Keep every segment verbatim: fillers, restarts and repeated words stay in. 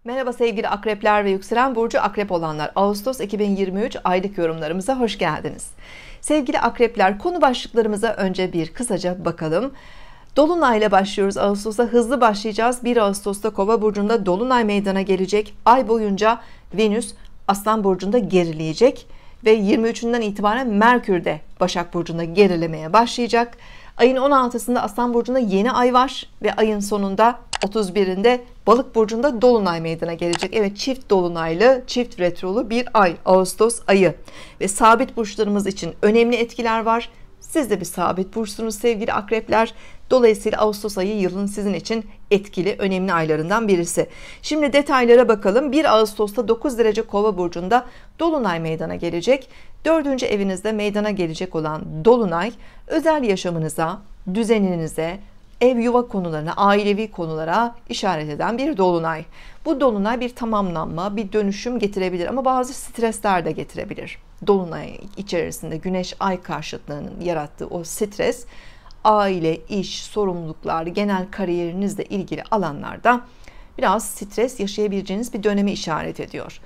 Merhaba sevgili akrepler ve yükselen burcu akrep olanlar. Ağustos iki bin yirmi üç aylık yorumlarımıza hoş geldiniz. Sevgili akrepler, konu başlıklarımıza önce bir kısaca bakalım. Dolunayla başlıyoruz. Ağustos'a hızlı başlayacağız. bir Ağustos'ta Kova burcunda dolunay meydana gelecek. Ay boyunca Venüs Aslan burcunda gerileyecek ve yirmi üçünden itibaren Merkür de Başak burcunda gerilemeye başlayacak. Ayın on altısında Aslan burcunda yeni ay var ve ayın sonunda otuz birinde Balık burcunda dolunay meydana gelecek. Evet, çift dolunaylı, çift retrolu bir ay, Ağustos ayı ve sabit burçlarımız için önemli etkiler var. Siz de bir sabit burçsunuz sevgili akrepler. Dolayısıyla Ağustos ayı yılın sizin için etkili, önemli aylarından birisi. Şimdi detaylara bakalım. bir Ağustos'ta dokuz derece Kova burcunda dolunay meydana gelecek. dördüncü evinizde meydana gelecek olan dolunay özel yaşamınıza, düzeninize, ev yuva konularına, ailevi konulara işaret eden bir dolunay. Bu dolunay bir tamamlanma, bir dönüşüm getirebilir ama bazı stresler de getirebilir. Dolunay içerisinde Güneş Ay karşıtlığının yarattığı o stres, aile, iş, sorumluluklar, genel kariyerinizle ilgili alanlarda biraz stres yaşayabileceğiniz bir dönemi işaret ediyor.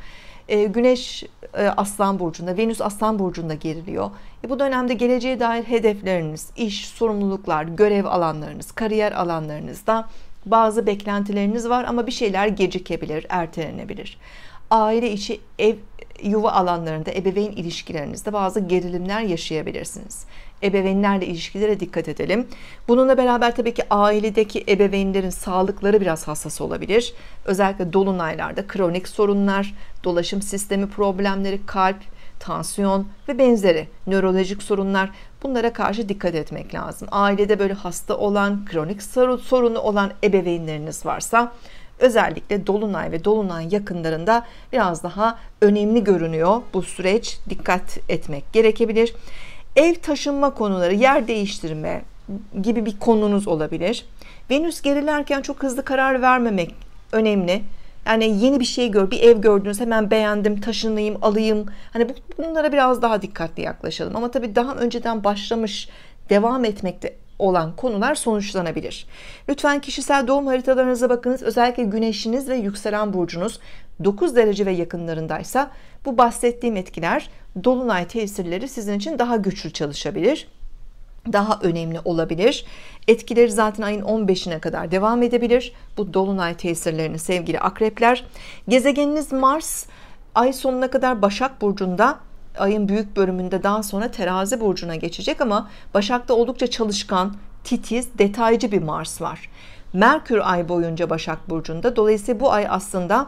Güneş Aslan burcunda, Venüs Aslan burcunda geriliyor. E bu dönemde geleceğe dair hedefleriniz, iş, sorumluluklar, görev alanlarınız, kariyer alanlarınızda bazı beklentileriniz var ama bir şeyler gecikebilir, ertelenebilir. Aile içi, ev, yuva alanlarında, ebeveyn ilişkilerinizde bazı gerilimler yaşayabilirsiniz. Ebeveynlerle ilişkilere dikkat edelim. Bununla beraber tabii ki ailedeki ebeveynlerin sağlıkları biraz hassas olabilir. Özellikle dolunaylarda kronik sorunlar, dolaşım sistemi problemleri, kalp, tansiyon ve benzeri nörolojik sorunlar, bunlara karşı dikkat etmek lazım. Ailede böyle hasta olan, kronik sorunu olan ebeveynleriniz varsa özellikle dolunay ve dolunay yakınlarında biraz daha önemli görünüyor bu süreç. Dikkat etmek gerekebilir. Ev taşınma konuları, yer değiştirme gibi bir konunuz olabilir. Venüs gerilerken çok hızlı karar vermemek önemli. Yani yeni bir şey gör, bir ev gördünüz, hemen beğendim, taşınayım, alayım. Hani bunlara biraz daha dikkatli yaklaşalım. Ama tabii daha önceden başlamış, devam etmekte olan konular sonuçlanabilir. Lütfen kişisel doğum haritalarınıza bakınız. Özellikle güneşiniz ve yükselen burcunuz dokuz derece ve yakınlarındaysa bu bahsettiğim etkiler, dolunay tesirleri sizin için daha güçlü çalışabilir. Daha önemli olabilir. Etkileri zaten ayın on beşine kadar devam edebilir. Bu dolunay tesirlerini sevgili akrepler. Gezegeniniz Mars ay sonuna kadar Başak burcunda, ayın büyük bölümünde daha sonra Terazi burcuna geçecek ama Başak'ta oldukça çalışkan, titiz, detaycı bir Mars var. Merkür ay boyunca Başak burcunda. Dolayısıyla bu ay aslında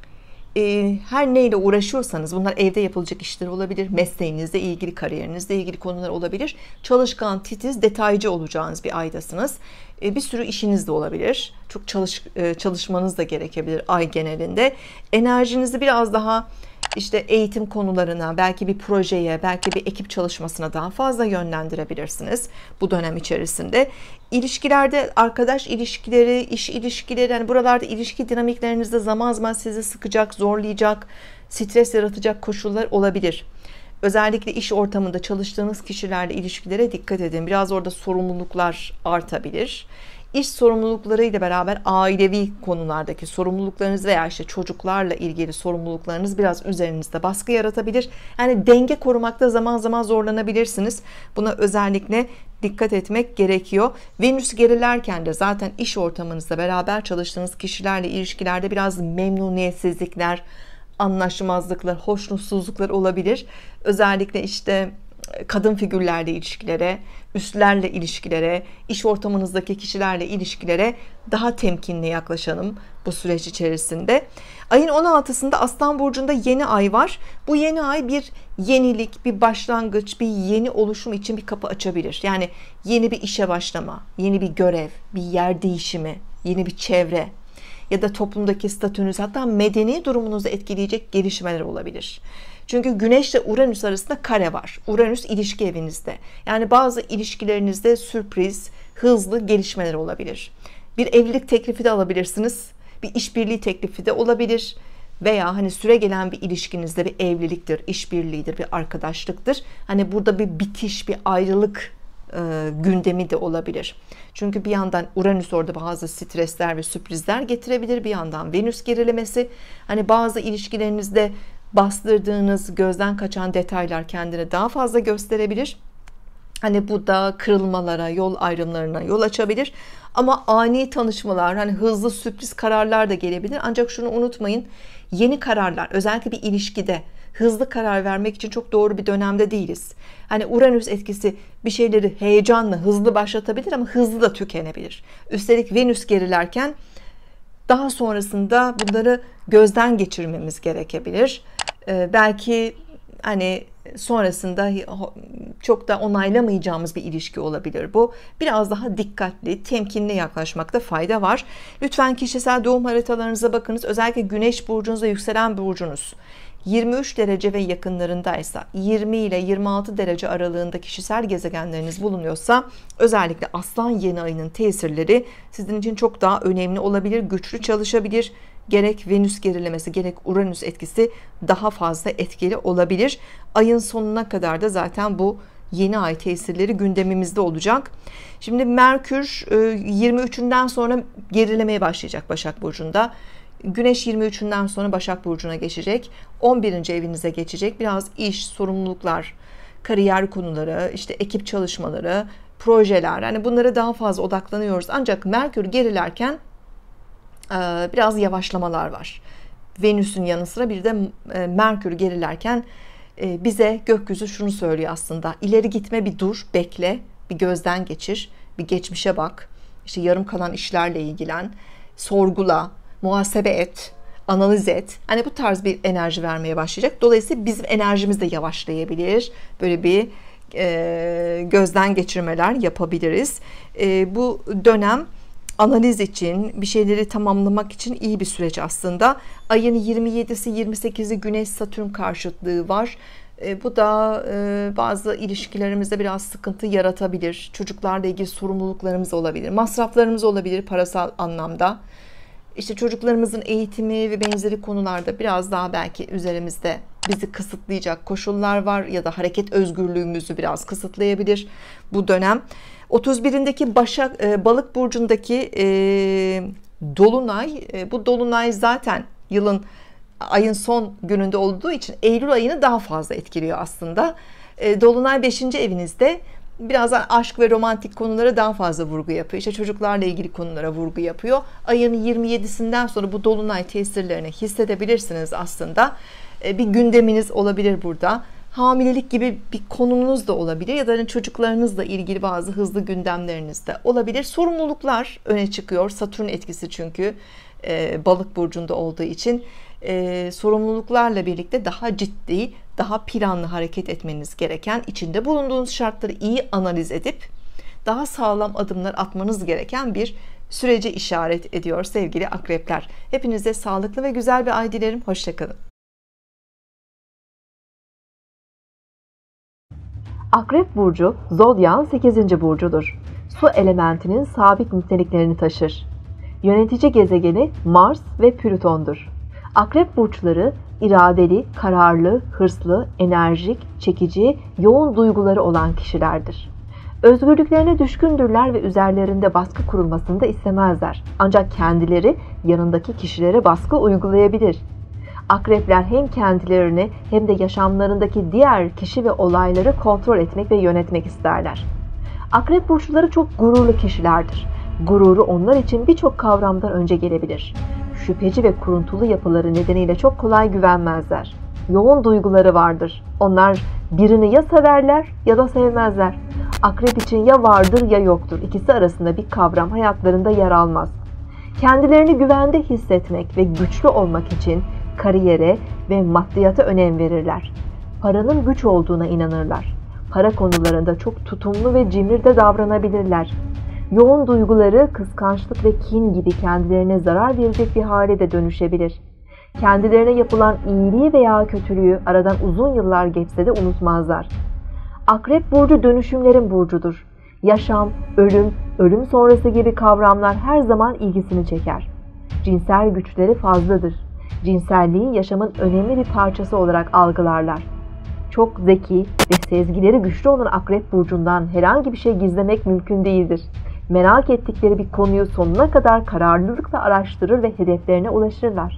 e, her neyle uğraşıyorsanız, bunlar evde yapılacak işler olabilir, mesleğinizle ilgili, kariyerinizle ilgili konular olabilir. Çalışkan, titiz, detaycı olacağınız bir aydasınız. E, bir sürü işiniz de olabilir. Çok çalış, e, çalışmanız da gerekebilir ay genelinde. Enerjinizi biraz daha İşte eğitim konularına, belki bir projeye, belki bir ekip çalışmasına daha fazla yönlendirebilirsiniz bu dönem içerisinde. İlişkilerde, arkadaş ilişkileri, iş ilişkileri, yani buralarda ilişki dinamiklerinizde zaman zaman sizi sıkacak, zorlayacak, stres yaratacak koşullar olabilir. Özellikle iş ortamında çalıştığınız kişilerle ilişkilere dikkat edin. Biraz orada sorumluluklar artabilir. İş sorumluluklarıyla beraber ailevi konulardaki sorumluluklarınız veya işte çocuklarla ilgili sorumluluklarınız biraz üzerinizde baskı yaratabilir. Yani denge korumakta zaman zaman zorlanabilirsiniz. Buna özellikle dikkat etmek gerekiyor. Venüs gerilerken de zaten iş ortamınızda beraber çalıştığınız kişilerle ilişkilerde biraz memnuniyetsizlikler, anlaşmazlıklar, hoşnutsuzluklar olabilir. Özellikle işte kadın figürlerle ilişkilere, üstlerle ilişkilere, iş ortamınızdaki kişilerle ilişkilere daha temkinli yaklaşalım bu süreç içerisinde. Ayın on altısında Aslan burcunda yeni ay var. Bu yeni ay bir yenilik, bir başlangıç, bir yeni oluşum için bir kapı açabilir. Yani yeni bir işe başlama, yeni bir görev, bir yer değişimi, yeni bir çevre ya da toplumdaki statünüz, hatta medeni durumunuzu etkileyecek gelişmeler olabilir. Çünkü Güneş ile Uranüs arasında kare var. Uranüs ilişki evinizde. Yani bazı ilişkilerinizde sürpriz, hızlı gelişmeler olabilir. Bir evlilik teklifi de alabilirsiniz. Bir işbirliği teklifi de olabilir. Veya hani süre gelen bir ilişkinizde bir evliliktir, işbirliğidir, bir arkadaşlıktır. Hani burada bir bitiş, bir ayrılık gündemi de olabilir. Çünkü bir yandan Uranüs orada bazı stresler ve sürprizler getirebilir. Bir yandan Venüs gerilemesi, hani bazı ilişkilerinizde bastırdığınız, gözden kaçan detaylar kendini daha fazla gösterebilir. Hani bu da kırılmalara, yol ayrımlarına yol açabilir. Ama ani tanışmalar, hani hızlı sürpriz kararlar da gelebilir. Ancak şunu unutmayın, yeni kararlar, özellikle bir ilişkide hızlı karar vermek için çok doğru bir dönemde değiliz. Hani Uranüs etkisi bir şeyleri heyecanla, hızlı başlatabilir ama hızlı da tükenebilir. Üstelik Venüs gerilerken daha sonrasında bunları gözden geçirmemiz gerekebilir. Ee, belki hani sonrasında çok da onaylamayacağımız bir ilişki olabilir bu. Biraz daha dikkatli, temkinli yaklaşmakta fayda var. Lütfen kişisel doğum haritalarınıza bakınız. Özellikle Güneş burcunuz ve yükselen burcunuz yirmi üç derece ve yakınlarındaysa, yirmi ile yirmi altı derece aralığında kişisel gezegenleriniz bulunuyorsa, özellikle Aslan yeni ayının tesirleri sizin için çok daha önemli olabilir, güçlü çalışabilir. Gerek Venüs gerilemesi, gerek Uranüs etkisi daha fazla etkili olabilir. Ayın sonuna kadar da zaten bu yeni ay tesirleri gündemimizde olacak. Şimdi Merkür yirmi üçünden sonra gerilemeye başlayacak Başak Burcu'nda. Güneş yirmi üçünden sonra Başak Burcu'na geçecek. on birinci evinize geçecek. Biraz iş, sorumluluklar, kariyer konuları, işte ekip çalışmaları, projeler, hani bunlara daha fazla odaklanıyoruz. Ancak Merkür gerilerken biraz yavaşlamalar var. Venüs'ün yanı sıra bir de Merkür gerilerken bize gökyüzü şunu söylüyor aslında: ileri gitme, bir dur, bekle, bir gözden geçir, bir geçmişe bak, işte yarım kalan işlerle ilgilen, sorgula, muhasebe et, analiz et. Hani bu tarz bir enerji vermeye başlayacak. Dolayısıyla bizim enerjimiz de yavaşlayabilir. Böyle bir e, gözden geçirmeler yapabiliriz. E, bu dönem analiz için, bir şeyleri tamamlamak için iyi bir süreç aslında. Ayın yirmi yedisi yirmi sekizi Güneş Satürn karşıtlığı var. E, bu da e, bazı ilişkilerimizde biraz sıkıntı yaratabilir. Çocuklarla ilgili sorumluluklarımız olabilir. Masraflarımız olabilir parasal anlamda. İşte çocuklarımızın eğitimi ve benzeri konularda biraz daha belki üzerimizde bizi kısıtlayacak koşullar var ya da hareket özgürlüğümüzü biraz kısıtlayabilir bu dönem. otuz birindeki Başak e, Balık burcundaki e, dolunay, e, bu dolunay zaten yılın ayın son gününde olduğu için Eylül ayını daha fazla etkiliyor aslında. E, dolunay beşinci evinizde. Biraz aşk ve romantik konulara daha fazla vurgu yapıyor. İşte çocuklarla ilgili konulara vurgu yapıyor. Ayın yirmi yedisinden sonra bu dolunay tesirlerini hissedebilirsiniz aslında. Bir gündeminiz olabilir burada. Hamilelik gibi bir konunuz da olabilir ya da çocuklarınızla ilgili bazı hızlı gündemleriniz de olabilir. Sorumluluklar öne çıkıyor. Satürn etkisi çünkü Balık burcunda olduğu için sorumluluklarla birlikte daha ciddi, daha planlı hareket etmeniz gereken, içinde bulunduğunuz şartları iyi analiz edip daha sağlam adımlar atmanız gereken bir süreci işaret ediyor sevgili akrepler. Hepinize sağlıklı ve güzel bir ay dilerim. Hoşça kalın. Akrep burcu Zodyak'ın sekizinci burcudur. Su elementinin sabit niteliklerini taşır. Yönetici gezegeni Mars ve Plüton'dur. Akrep burçları iradeli, kararlı, hırslı, enerjik, çekici, yoğun duyguları olan kişilerdir. Özgürlüklerine düşkündürler ve üzerlerinde baskı kurulmasını da istemezler. Ancak kendileri yanındaki kişilere baskı uygulayabilir. Akrepler hem kendilerini hem de yaşamlarındaki diğer kişi ve olayları kontrol etmek ve yönetmek isterler. Akrep burçları çok gururlu kişilerdir. Gururu onlar için birçok kavramdan önce gelebilir. Şüpheci ve kuruntulu yapıları nedeniyle çok kolay güvenmezler. Yoğun duyguları vardır. Onlar birini ya severler ya da sevmezler. Akrep için ya vardır ya yoktur. İkisi arasında bir kavram hayatlarında yer almaz. Kendilerini güvende hissetmek ve güçlü olmak için kariyere ve maddiyata önem verirler. Paranın güç olduğuna inanırlar. Para konularında çok tutumlu ve cimri de davranabilirler. Yoğun duyguları kıskançlık ve kin gibi kendilerine zarar verecek bir hale de dönüşebilir. Kendilerine yapılan iyiliği veya kötülüğü aradan uzun yıllar geçse de unutmazlar. Akrep burcu dönüşümlerin burcudur. Yaşam, ölüm, ölüm sonrası gibi kavramlar her zaman ilgisini çeker. Cinsel güçleri fazladır. Cinselliği yaşamın önemli bir parçası olarak algılarlar. Çok zeki ve sezgileri güçlü olan Akrep Burcu'ndan herhangi bir şey gizlemek mümkün değildir. Merak ettikleri bir konuyu sonuna kadar kararlılıkla araştırır ve hedeflerine ulaşırlar.